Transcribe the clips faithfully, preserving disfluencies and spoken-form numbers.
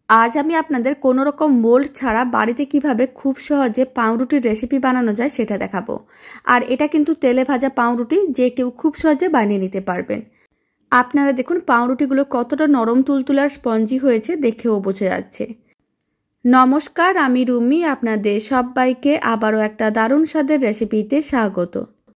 আজ আমি আপনাদের কোনো রকম মোল্ড ছাড়া বাড়িতে কিভাবে খুব সহজে পাউরুটির রেসিপি বানানো যায় সেটা দেখাবো। আর এটা কিন্তু তেলে ভাজা পাউরুটি, যে কেউ খুব সহজে বানিয়ে নিতে পারবেন। আপনারা দেখুন পাউরুটিগুলো কতটা নরম তুলতুলে আর স্পঞ্জি হয়েছে, দেখেও বোঝা যাচ্ছে। নমস্কার, আমি রুমি, আপনাদের সবাইকে আবারও একটা দারুণ স্বাদের রেসিপিতে স্বাগত।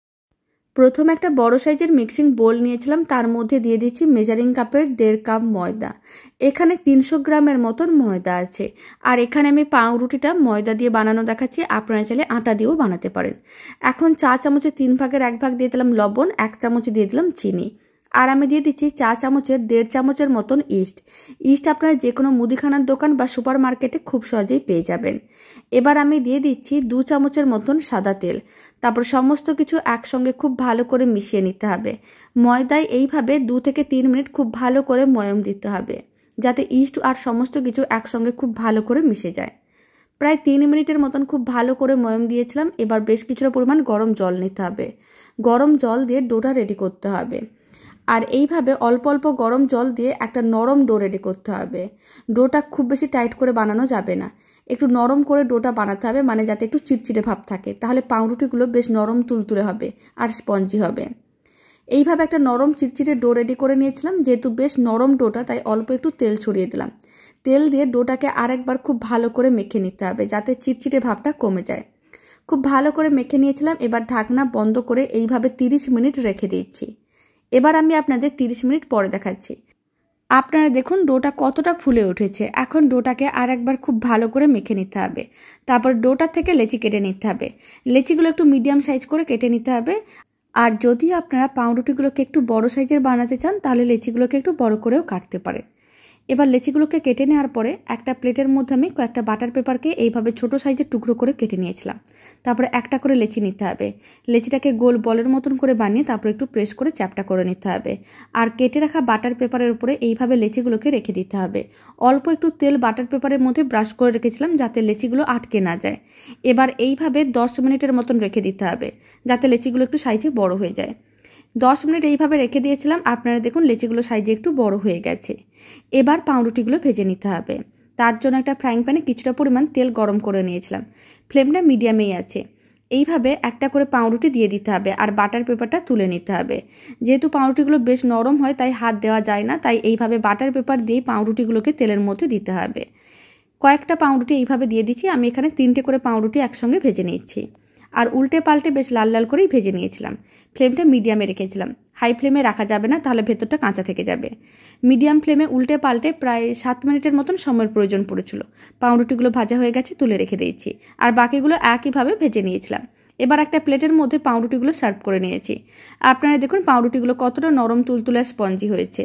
প্রথম একটা বড় সাইজের মিক্সিং বোল নিয়েছিলাম, তার মধ্যে দিয়ে দিচ্ছি মেজারিং কাপের দেড় কাপ ময়দা। এখানে তিনশো গ্রামের মতন ময়দা আছে। আর এখানে আমি পাউরুটিটা ময়দা দিয়ে বানানো দেখাচ্ছি, আপনারা চাইলে আটা দিয়েও বানাতে পারেন। এখন চা চামচের তিন ভাগের এক ভাগ দিয়ে দিলাম লবণ, এক চামচ দিয়ে দিলাম চিনি, আর আমি দিয়ে দিচ্ছি চা চামচের দেড় চামচের মতন ইস্ট। ইস্ট আপনারা যে কোনো মুদিখানার দোকান বা সুপার মার্কেটে খুব সহজেই পেয়ে যাবেন। এবার আমি দিয়ে দিচ্ছি দু চামচের মতন সাদা তেল। তারপর সমস্ত কিছু একসঙ্গে খুব ভালো করে মিশিয়ে নিতে হবে। ময়দায় এইভাবে দু থেকে তিন মিনিট খুব ভালো করে ময়ম দিতে হবে, যাতে ইস্ট আর সমস্ত কিছু একসঙ্গে খুব ভালো করে মিশে যায়। প্রায় তিন মিনিটের মতন খুব ভালো করে ময়ম দিয়েছিলাম। এবার বেশ কিছুটা পরিমাণ গরম জল নিতে হবে। গরম জল দিয়ে ডোটা রেডি করতে হবে। আর এইভাবে অল্প অল্প গরম জল দিয়ে একটা নরম ডো রেডি করতে হবে। ডোটা খুব বেশি টাইট করে বানানো যাবে না, একটু নরম করে ডোটা বানাতে হবে, মানে যাতে একটু চিটচিটে ভাব থাকে, তাহলে পাউরুটিগুলো বেশ নরম তুলতুলে হবে আর স্পঞ্জি হবে। এইভাবে একটা নরম চিটচিটে ডো রেডি করে নিয়েছিলাম। যেহেতু বেশ নরম ডোটা, তাই অল্প একটু তেল ছড়িয়ে দিলাম। তেল দিয়ে ডোটাকে আরেকবার খুব ভালো করে মেখে নিতে হবে, যাতে চিটচিটে ভাবটা কমে যায়। খুব ভালো করে মেখে নিয়েছিলাম। এবার ঢাকনা বন্ধ করে এইভাবে তিরিশ মিনিট রেখে দিচ্ছি। এবার আমি আপনাদের তিরিশ মিনিট পরে দেখাচ্ছি। আপনারা দেখুন ডোটা কতটা ফুলে উঠেছে। এখন ডোটাকে আর একবার খুব ভালো করে মেখে নিতে হবে। তারপর ডোটা থেকে লেচি কেটে নিতে হবে। লেচিগুলো একটু মিডিয়াম সাইজ করে কেটে নিতে হবে। আর যদি আপনারা পাউরুটিগুলোকে একটু বড় সাইজের বানাতে চান, তাহলে লেচিগুলোকে একটু বড় করেও কাটতে পারেন। এবার লেচিগুলোকে কেটে নেওয়ার পরে একটা প্লেটের মধ্যে আমি কয়েকটা বাটার পেপারকে এইভাবে ছোট সাইজের টুকরো করে কেটে নিয়েছিলাম। তারপরে একটা করে লেচি নিতে হবে। লেচিটাকে গোল বলের মতন করে বানিয়ে তারপরে একটু প্রেস করে চ্যাপটা করে নিতে হবে। আর কেটে রাখা বাটার পেপারের উপরে এইভাবে লেচিগুলোকে রেখে দিতে হবে। অল্প একটু তেল বাটার পেপারের মধ্যে ব্রাশ করে রেখেছিলাম, যাতে লেচিগুলো আটকে না যায়। এবার এইভাবে দশ মিনিটের মতন রেখে দিতে হবে, যাতে লেচিগুলো একটু সাইজে বড় হয়ে যায়। দশ মিনিট এইভাবে রেখে দিয়েছিলাম। আপনারা দেখুন লেচিগুলো সাইজে একটু বড় হয়ে গেছে। এবার পাউরুটিগুলো ভেজে নিতে হবে। তার জন্য একটা ফ্রাইং প্যানে কিছুটা পরিমাণ তেল গরম করে নিয়েছিলাম। ফ্লেমটা মিডিয়ামেই আছে। এইভাবে একটা করে পাউরুটি দিয়ে দিতে হবে আর বাটার পেপারটা তুলে নিতে হবে। যেহেতু পাউরুটিগুলো বেশ নরম হয়, তাই হাত দেওয়া যায় না, তাই এইভাবে বাটার পেপার দিয়ে পাউরুটিগুলোকে তেলের মধ্যে দিতে হবে। কয়েকটা পাউরুটি এইভাবে দিয়ে দিচ্ছি। আমি এখানে তিনটে করে পাউরুটি একসঙ্গে ভেজে নিচ্ছি। আর উল্টে পাল্টে বেশ লাল লাল করেই ভেজে নিয়েছিলাম। ফ্লেমটা মিডিয়ামে রেখেছিলাম, হাই ফ্লেমে রাখা যাবে না, তাহলে ভেতরটা কাঁচা থেকে যাবে। মিডিয়াম ফ্লেমে উল্টে পাল্টে প্রায় সাত মিনিটের মতন সময়ের প্রয়োজন পড়েছিল। পাউরুটিগুলো ভাজা হয়ে গেছে, তুলে রেখে দিয়েছি। আর বাকিগুলো একইভাবে ভেজে নিয়েছিলাম। এবার একটা প্লেটের মধ্যে পাউরুটিগুলো সার্ভ করে নিয়েছি। আপনারা দেখুন পাউরুটিগুলো কতটা নরম তুলতুলে স্পঞ্জি হয়েছে।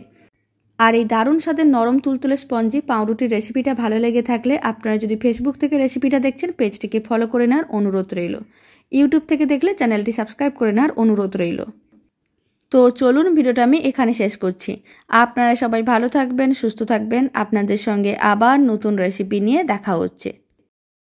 আর এই দারুণ স্বাদের নরম তুলতুলে স্পঞ্জি পাউরুটির রেসিপিটা ভালো লেগে থাকলে আপনারা যদি ফেসবুক থেকে রেসিপিটা দেখছেন, পেজটিকে ফলো করে নেওয়ার অনুরোধ রইল। ইউটিউব থেকে দেখলে চ্যানেলটি সাবস্ক্রাইব করে নেওয়ার অনুরোধ রইল। তো চলুন ভিডিওটা আমি এখানে শেষ করছি। আপনারা সবাই ভালো থাকবেন, সুস্থ থাকবেন। আপনাদের সঙ্গে আবার নতুন রেসিপি নিয়ে দেখা হচ্ছে।